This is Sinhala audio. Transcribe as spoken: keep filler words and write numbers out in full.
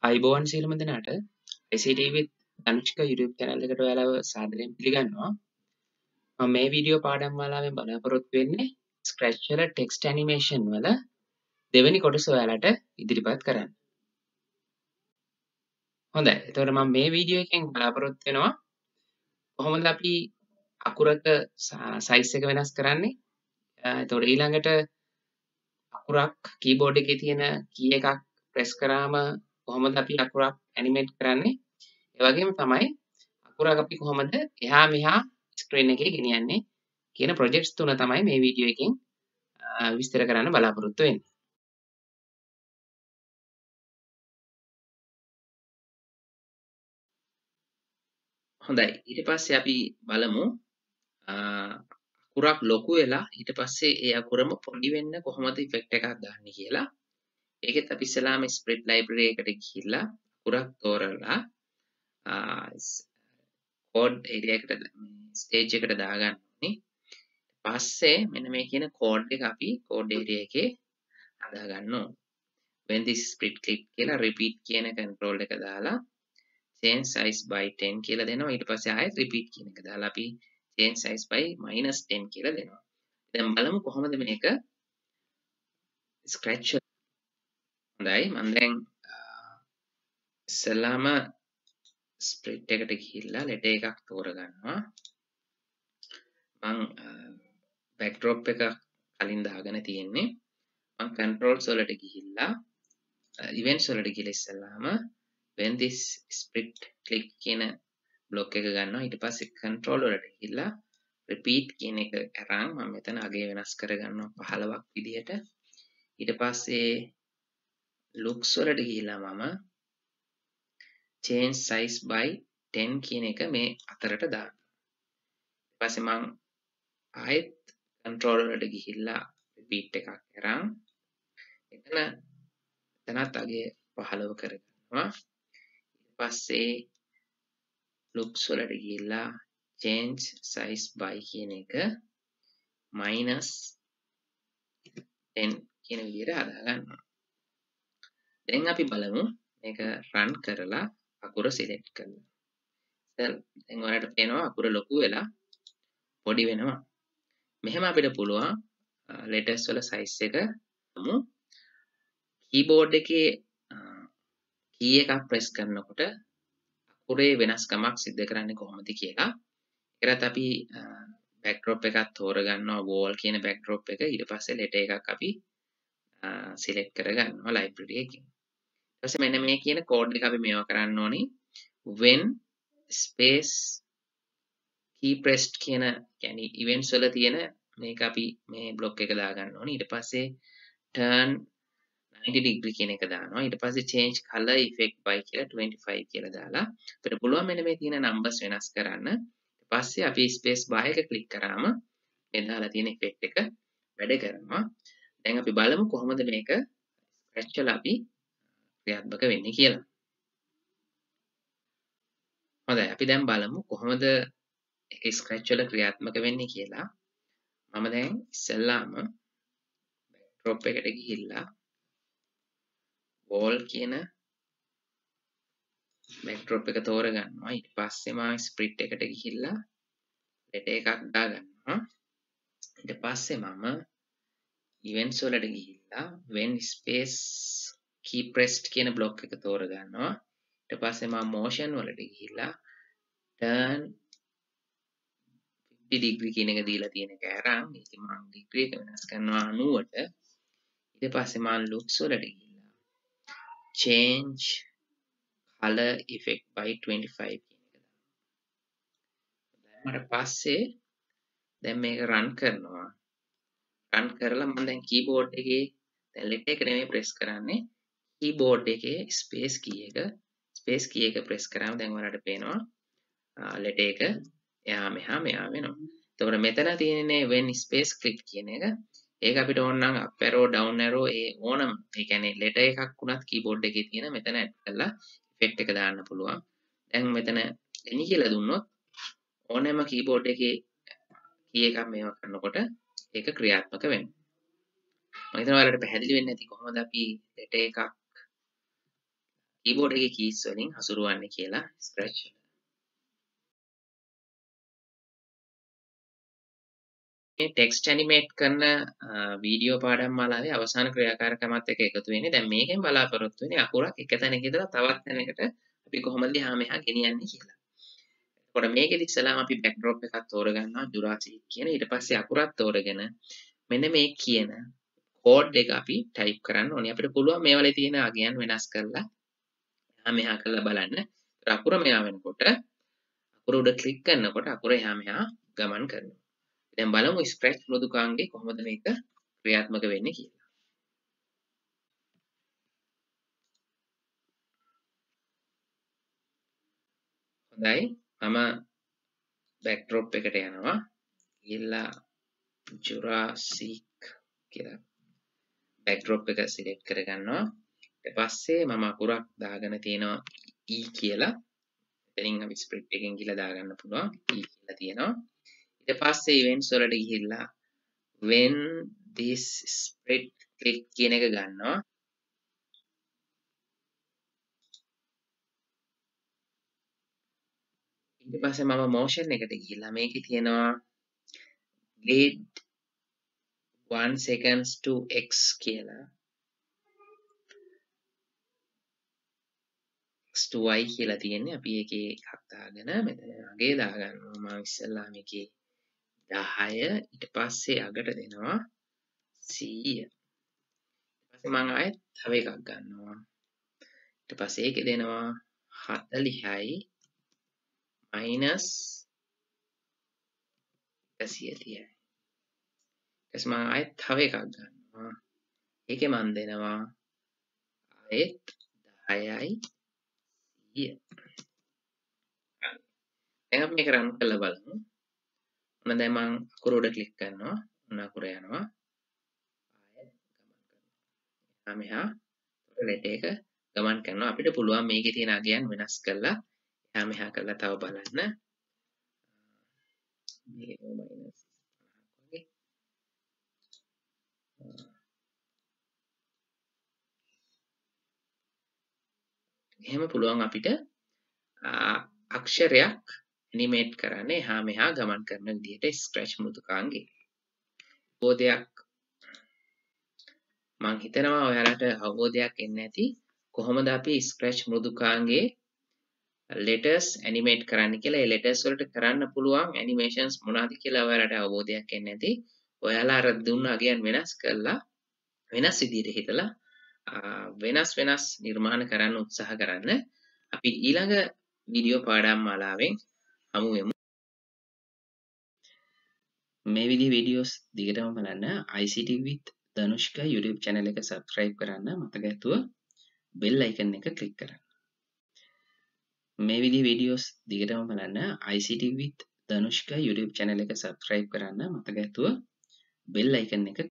අයිබෝවන් සියලුම දෙනාට I C T with Dhanushka YouTube channel එකට ඔයාලව සාදරයෙන් පිළිගන්නවා. මම මේ වීඩියෝ පාඩම් මාලාවෙන් බලාපොරොත්තු වෙන්නේ Scratch වල text animation වල දෙවෙනි කොටස ඔයාලට ඉදිරිපත් කරන්න. හොඳයි. එතකොට මම මේ වීඩියෝ එකෙන් බලාපොරොත්තු වෙනවා කොහොමද අපි අකුරක size එක වෙනස් කරන්නේ. එතකොට ඊළඟට අකුරක් keyboard එකේ තියෙන key එකක් press කරාම කොහොමද අපි අකුරක් animate කරන්නේ. ඒ වගේම තමයි අකුරක් අපි කොහොමද එහා මෙහා ස්ක්‍රීන් එකේ ගෙනියන්නේ කියන ප්‍රොජෙක්ට්ස් තුන තමයි මේ වීඩියෝ එකෙන් විස්තර කරන්න බලාපොරොත්තු වෙන්නේ. හොඳයි. ඊට පස්සේ අපි බලමු අකුරක් ලොකු වෙලා ඊට පස්සේ ඒ අකුරම පොඩි වෙන්න කොහොමද ඉෆෙක්ට් එකක් දාන්නේ කියලා. ඒකෙත් අපි ඉස්සලාම ස්ප්‍රිට් ලයිබ්‍රරි එකට ගිහිල්ලා අකුරක් තෝරලා කෝඩ් ඒරියා එකට ස්ටේජ් එකට දාගන්න ඕනේ. පස්සේ මෙන්න මේ කියන කෝඩ් එක අපි කෝඩ් ඒරියා එකේ හදා ගන්න ඕනේ. when this split click කියලා repeat කියන control එක දාලා change size by ten කියලා දෙනවා. ඊට පස්සේ ආයෙත් repeat කියන එක දාලා අපි change size by minus ten කියලා දෙනවා. දැන් බලමු කොහොමද මේක scratch. හොඳයි. මම දැන් ඉස්සෙල්ලාම split එකට ගිහිල්ලා letter එකක් තෝරගන්නවා. මම backdrop එක කලින් දාගෙන තියෙන්නේ. මම controls වලට ගිහිල්ලා events වලට ගිහලා ඉස්සෙල්ලාම when this split click කියන block එක ගන්නවා. ඊට පස්සේ control වලට ගිහිල්ලා repeat කියන එක අරන් මම මෙතන අගය වෙනස් කරගන්නවා පහළොවක් විදිහට. ඊට පස්සේ looks වලට ගිහිල්ලා මම change size by ten කියන එක මේ අතරට දානවා. ඊට පස්සේ මම ආයෙත් control වලට ගිහිල්ලා repeat එකක් අරන් එතන එතනත් අගය පහළොව කරගන්නවා. ඊට පස්සේ looks වලට ගිහිල්ලා change size by කියන එක minus ten කියන විදිහට හදා ගන්නවා. දැන් අපි බලමු මේක run කරලා අකුර select කරලා. දැන් ඔයාලට පේනවා අකුර ලොකු වෙලා පොඩි වෙනවා. මෙහෙම අපිට පුළුවන් letters වල size එක මු keyboard එකේ key එකක් press කරනකොට අකුරේ වෙනස්කමක් සිද්ධ කරන්නේ කොහොමද කියලා. ඒකට අපි backdrop එකක් තෝරගන්නවා wall කියන backdrop එක. ඊට පස්සේ letter එකක් අපි select කරගන්නවා library එකකින්. ඊට පස්සේ මෙන්න මේ කියන code එක අපි මේවා කරන්න ඕනි. when space key pressed කියන يعني events වල තියෙන මේක අපි මේ block එක දාගන්න ඕනි. ඊට පස්සේ turn ninety degree කියන එක දානවා. ඊට පස්සේ change color effect by කියලා twenty-five කියලා දාලා අපිට පුළුවන් මෙන්න මේ තියෙන numbers වෙනස් කරන්න. ඊට පස්සේ අපි space bar එක click කරාම මේ දාලා තියෙන effect එක වැඩ කරනවා. දැන් අපි බලමු කොහොමද මේක scratch වල අපි ක්‍රියාත්මක වෙන්නේ කියලා. හොඳයි. අපි දැන් බලමු කොහොමද ඒක scratch වල ක්‍රියාත්මක වෙන්නේ කියලා. මම දැන් ඉස්සෙල්ලාම backdrop එකට ගිහිල්ලා wall කියන backdrop එක තෝරගන්නවා. ඊට පස්සේ මම split එකට ගිහිල්ලා letter එකක් දාගන්නවා. ඊට පස්සේ මම events වලට ගිහිල්ලා when space key pressed කියන block එක තෝරගන්නවා. ඊට පස්සේ මම motion වලට ගිහිල්ලා turn fifty degree කියන එක දීලා තියෙන එක අරන් ඉතින් මම degree එක වෙනස් කරනවා ninety ට. ඊට පස්සේ මම looks වලට ගිහිල්ලා change color effect by twenty-five කියන එක දානවා. ඊට පස්සේ දැන් මේක run කරනවා. run කරලා මම දැන් keyboard එකේ දැන් letter එක නෙමෙයි press කරන්නේ. keyboard එකේ space key එක space key එක press කරාම දැන් ඔයාලට පේනවා letter එක එහා මෙහා මෙහා වෙනවා. එතකොට මෙතන තියෙන්නේ when space click කියන එක. ඒක අපිට ඕන නම් up arrow down arrow ඒ ඕනම ඒ කියන්නේ letter එකක් වුණත් keyboard එකේ තියෙන මෙතන add කරලා effect එක දාන්න පුළුවන්. දැන් මෙතන any කියලා දුන්නොත් ඕනෑම keyboard එකේ key එකක් මේවා කරනකොට ඒක ක්‍රියාත්මක වෙනවා. මම හිතනවා ඔයාලට පැහැදිලි වෙන්නේ නැති කොහොමද අපි letter එකක් keyboard එකේ keys වලින් හසුරුවන්නේ කියලා scratch. මේ text animate කරන වීඩියෝ පාඩම් මාලාවේ අවසාන ක්‍රියාකාරකමත් එක්ක එකතු වෙන්නේ. දැන් මේකෙන් බලාපොරොත්තු වෙන්නේ අකුරක් එක තැනක ඉඳලා තවත් තැනකට අපි කොහොමද එහා මෙහා ගෙනියන්නේ කියලා. එතකොට මේකෙදි ඉස්සලාම අපි backdrop එකක් තෝරගන්නවා Jurassic කියන. ඊට පස්සේ අකුරක් තෝරගෙන මෙන්න මේ කියන කෝඩ් එක අපි ටයිප් කරන්න ඕනේ. අපිට පුළුවන් මේවලේ තියෙන අගයන් වෙනස් කරලා එහා මෙහා කරලා බලන්න. අකුර මෙහා වෙනකොට අකුර උඩ ක්ලික් කරනකොට අකුර එහා මෙහා ගමන් කරනවා. දැන් බලමු ස්ක්‍රැච් මෘදුකාංගේ කොහොමද මේක ක්‍රියාත්මක වෙන්නේ කියලා. හොඳයි. මම backdrop එකට යනවා. ගිහලා Jurassic කියලා backdrop එක select කරගන්නවා. ඊට පස්සේ මම අකුරක් දාගෙන තියෙනවා E කියලා. එතනින් අපි script එකෙන් ගිහලා දාගන්න පුළුවන් E කියලා තියෙනවා. ඊට පස්සේ events වලට ගිහිල්ලා when this spread click කියන එක ගන්නවා. ඊට පස්සේ මම motion එකට ගිහිල්ලා මේකේ තියෙනවා lead one seconds to x කියලා x to y කියලා තියෙන්නේ. අපි ඒකේ එකක් දාගෙන මෙතන අගේ දාගන්නවා. මම ඉස්සෙල්ලා මේකේ දහය ඊට පස්සේ අගට දෙනවා සීය. ඊට පස්සේ මම ආයෙත් තව එකක් ගන්නවා. ඊට පස්සේ ඒකේ දෙනවා හතළිහයි minus එකසිය තිහයි. ඊට පස්සේ මම ආයෙත් තව එකක් ගන්නවා. ඒකේ මම දෙනවා ආයෙත් දහයයි සීය. දැන් අපි මේක රන් කරලා බලමු. ඔන්න දැන් මම අකුර උඩ ක්ලික් කරනවා. ඔන්න අකුර යනවා. ආයෙත් ගමන් කරනවා. එහා මෙහා letter එක ගමන් කරනවා. අපිට පුළුවන් මේකේ තියෙන අගයන් වෙනස් කරලා එහා මෙහා කරලා තව බලන්න. මේක minus වගේ. එහෙම පුළුවන් අපිට අක්ෂරයක් animate කරන්න එහා මෙහා ගමන් කරන විදිහට scratch මෘදුකාංගේ. අවබෝධයක් මම හිතනවා ඔයාලට අවබෝධයක් එන්නේ නැති කොහොමද අපි scratch මෘදුකාංගේ letters animate කරන්න කියලා. ඒ letters වලට කරන්න පුළුවන් animations මොනවද කියලා ඔයාලට අවබෝධයක් එන්නේ නැති. ඔයාලා අර දුන්න අගයන් වෙනස් කරලා වෙනස් විදිහට හිතලා වෙනස් වෙනස් නිර්මාණ කරන්න උත්සාහ කරන්න. අපි ඊළඟ වීඩියෝ පාඩම් මාලාවෙන් හමු වෙමු. මේ විදිහේ වීඩියෝස් දිගටම බලන්න I C T with Danushka YouTube channel එක subscribe කරන්න මතක ඇතුව bell icon එක click කරන්න. මේ විදිහේ වීඩියෝස් දිගටම බලන්න I C T with Danushka YouTube channel එක subscribe කරන්න මතක ඇතුව bell icon එක